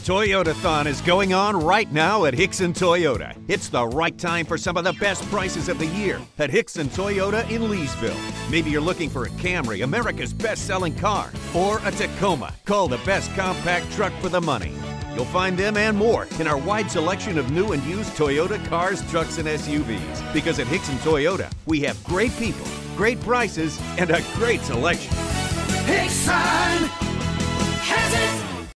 Toyotathon is going on right now at Hixson Toyota. It's the right time for some of the best prices of the year at Hixson Toyota in Leesville. Maybe you're looking for a Camry, America's best-selling car, or a Tacoma. Call the best compact truck for the money. You'll find them and more in our wide selection of new and used Toyota cars, trucks, and SUVs. Because at Hixson Toyota, we have great people, great prices, and a great selection. Hixson!